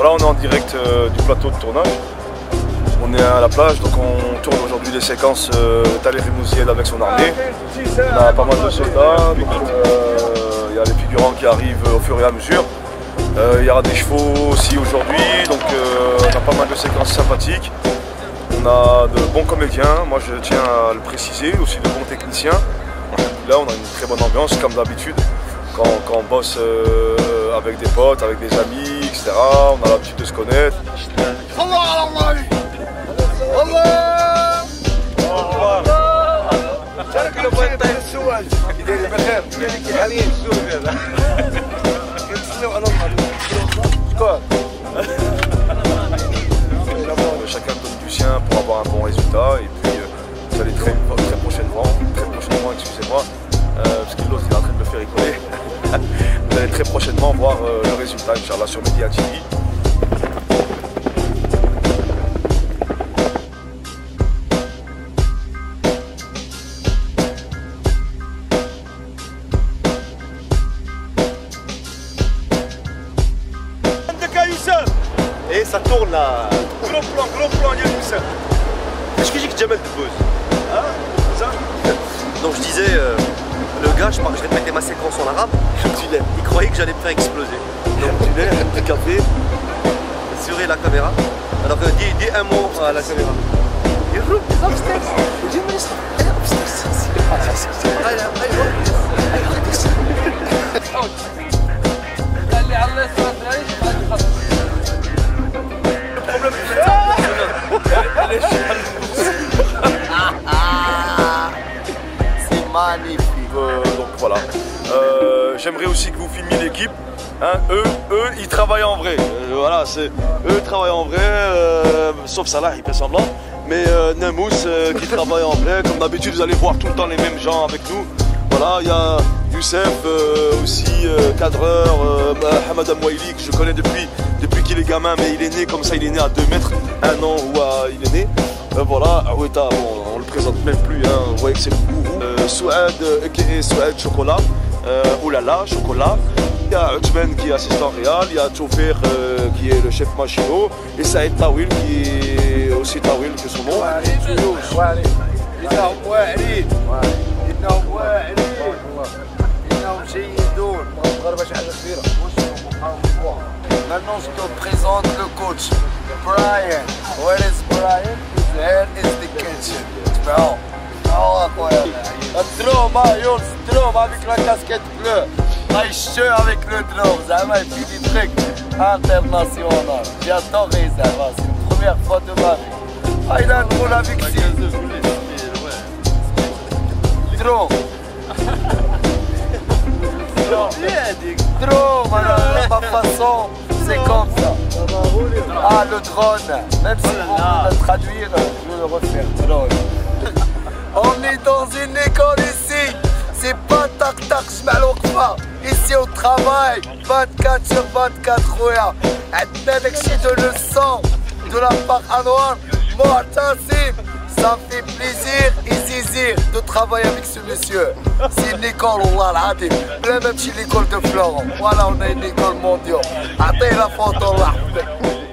Voilà, on est en direct du plateau de tournage. On est à la plage, donc on tourne aujourd'hui les séquences Thaler Rimouzied avec son armée. On a pas mal de soldats, donc il y a les figurants qui arrivent au fur et à mesure. Il y aura des chevaux aussi aujourd'hui, donc on a pas mal de séquences sympathiques. On a de bons comédiens, moi je tiens à le préciser, aussi de bons techniciens. Là on a une très bonne ambiance comme d'habitude, quand on bosse avec des potes, avec des amis, etc. On a l'habitude de se connaître. Chacun donne du sien pour avoir un bon résultat et puis vous allez très prochainement, excusez-moi, parce que l'autre est en train de me faire rigoler. Vous allez très prochainement voir le résultat, Inch'Allah, sur Média TV. Et ça tourne là. Gros plan, il y a Youssef. Est-ce que j'ai que Jamel te pose? Ah, ça. Donc je disais, le gars, je répétais ma séquence en arabe, il croyait que j'allais me faire exploser. Donc un petit café, sur la caméra. Alors dis un mot à la caméra. C'est magnifique. Donc voilà. J'aimerais aussi que vous filmiez l'équipe. Hein, eux, ils travaillent en vrai. Voilà, eux travaillent en vrai, sauf Salah, il fait semblant. Mais Nemous qui travaille en vrai. Comme d'habitude, vous allez voir tout le temps les mêmes gens avec nous. Voilà, il y a Youssef, aussi cadreur, Hamad Amouaili, que je connais depuis qu'il est gamin, mais il est né comme ça, il est né à 2 mètres, 1 an où il est né. Voilà, Aweta, bon, on le présente même plus, hein, vous voyez que c'est le gourou. Souad, a.k.a. Souad Chocolat, Oulala, Chocolat. Il y a Utmen qui est assistant réel, il y a Tchofer qui est le chef machinot, et Saïd Tawil qui est aussi Tawil que son nom. Maintenant je te présente le coach Brian. Where is Brian? Here is the kitchen. Bro. Oh incroyable. Drôme avec la casquette bleue. Aïcheux avec le drôme. Zama il fait des trucs internationaux. J'adore Zama. C'est la première fois de ma vie. Ah il a un drôle avec si. Drôme. Drôme, ma façon, c'est comme ça. Ah, le drone, même si on va le traduire, je vais le refaire, drone. On est dans une école ici, c'est pas tac-tac, je pas. Ici on travaille, 24 sur 24, Rouya. Avec de leçons de la part Anwar, moi, ça me fait plaisir et zizir de travailler avec ce monsieur. C'est une école, Allah même chez l'école de Florent. Voilà, on a une école mondiale. Attends la photo là.